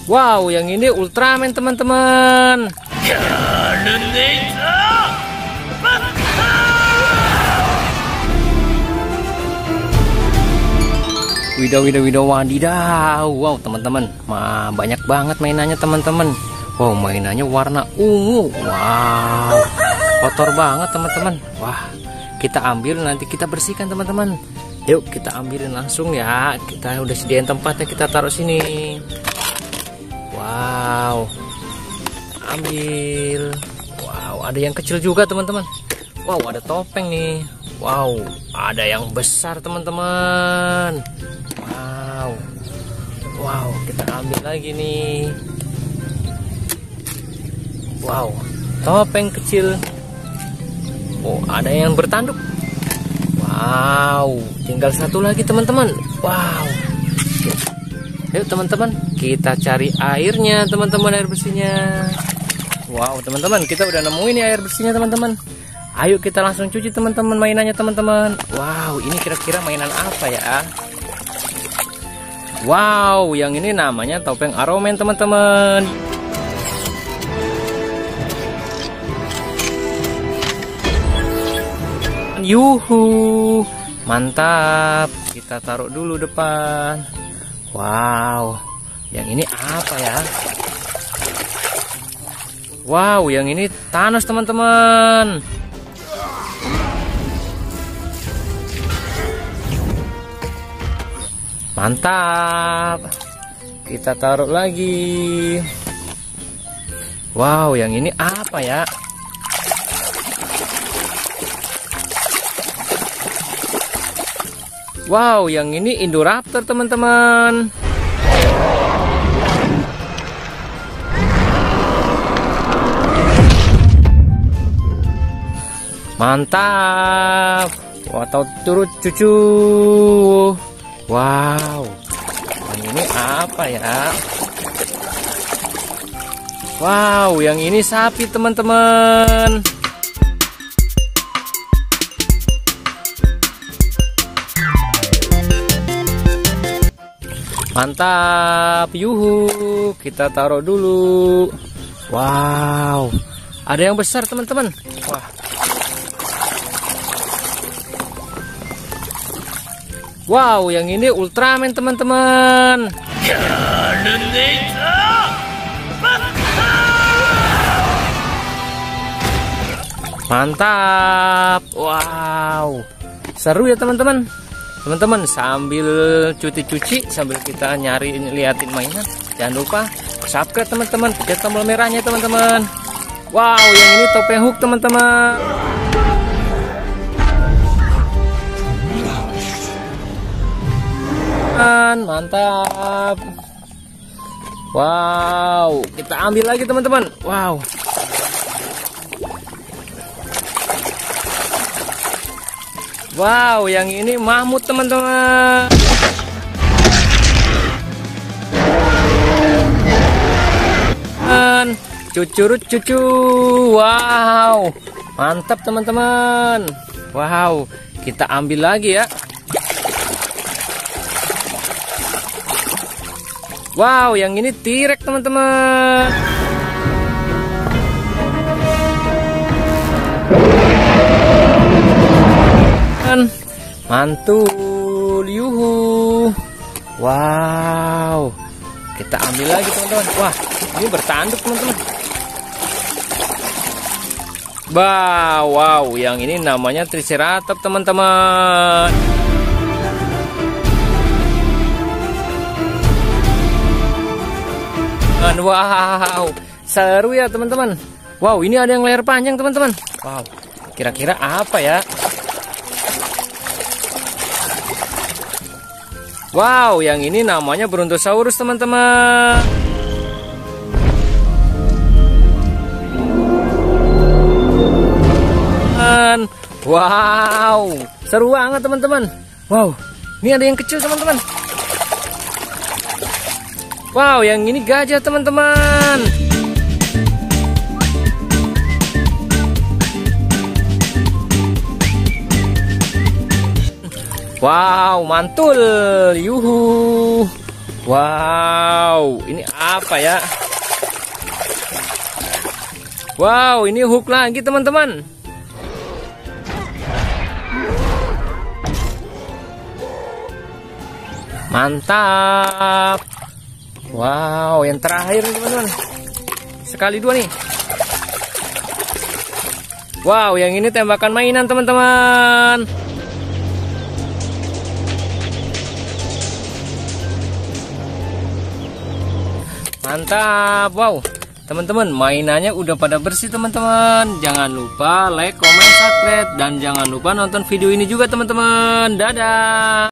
Wow, yang ini Ultraman teman-teman. Widow, wadidaw. Wow teman-teman, banyak banget mainannya teman-teman. Wow, mainannya warna ungu. Wow, kotor banget teman-teman. Wah, kita ambil, nanti kita bersihkan teman-teman. Yuk kita ambilin langsung ya. Kita udah sediain tempatnya, kita taruh sini. Wow, ambil. Wow, ada yang kecil juga teman-teman. Wow, ada topeng nih. Wow, ada yang besar teman-teman. Wow, kita ambil lagi nih. Wow, topeng kecil. Oh, ada yang bertanduk. Wow, tinggal satu lagi teman-teman. Wow. Yuk teman-teman, kita cari airnya teman-teman, air bersihnya. Wow teman-teman, kita udah nemuin nih air bersihnya teman-teman. Ayo kita langsung cuci teman-teman mainannya teman-teman. Wow, ini kira-kira mainan apa ya? Wow, yang ini namanya topeng Aromen teman-teman. Yuhu, mantap. Kita taruh dulu depan. Wow, yang ini apa ya? Wow, yang ini Thanos teman-teman. Mantap. Kita taruh lagi. Wow, yang ini apa ya? Wow, yang ini Indoraptor teman-teman. Mantap. Atau turut cucu. Wow, yang ini apa ya? Wow, yang ini sapi teman-teman. Mantap, yuhu. Kita taruh dulu. Wow, ada yang besar teman-teman. Wah. Wow, yang ini Ultraman teman-teman. Mantap. Wow, seru ya teman-teman. Teman-teman sambil cuci-cuci, sambil kita nyari liatin mainan, jangan lupa subscribe teman-teman, pencet tombol merahnya teman-teman. Wow, yang ini topeng Hulk teman-teman. Mantap. Wow, kita ambil lagi teman-teman. Wow. Wow, yang ini mamut teman-teman. Cucurut cucu. Wow, mantap teman-teman. Wow, kita ambil lagi ya. Wow, yang ini T-Rex teman-teman. Mantul, yuhu. Wow, kita ambil lagi teman-teman. Wah, ini bertanduk teman-teman. Wow, yang ini namanya Triceratops teman-teman. Wow, seru ya teman-teman. Wow, ini ada yang layar panjang teman-teman. Wow, kira-kira apa ya? Wow, yang ini namanya Brontosaurus teman-teman. Wow, seru banget teman-teman. Wow, ini ada yang kecil teman-teman. Wow, yang ini gajah teman-teman. Wow, mantul, yuhu. Wow, ini apa ya? Wow, ini hook lagi teman-teman. Mantap. Wow, yang terakhir nih teman-teman. Sekali dua nih. Wow, yang ini tembakan mainan teman-teman. Mantap. Wow, teman-teman, mainannya udah pada bersih teman-teman. Jangan lupa like, comment, subscribe, dan jangan lupa nonton video ini juga teman-teman. Dadah.